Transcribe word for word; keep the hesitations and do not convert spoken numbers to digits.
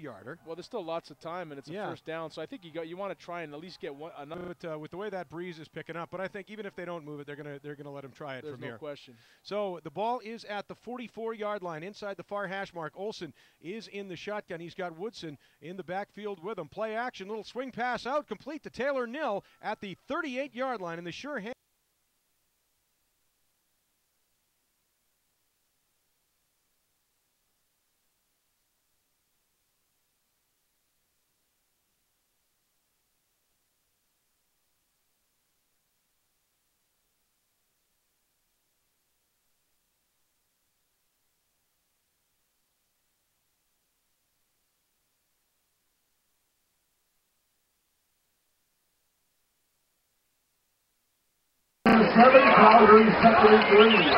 yarder. Well, there's still lots of time, and it's a yeah. first down, so I think you got you want to try and at least get one another. But, uh, with the way that breeze is picking up, but I think even if they don't move it, they're gonna they're gonna let him try it There's from no here. question. So the ball is at the forty-four yard line, inside the far hash mark. Olsen is in the shotgun. He's got Woodson in the backfield with him. Play action, little swing pass out, complete to Taylor Nill at the thirty-eight yard line, and the sure hand. Seven, Calgary second three.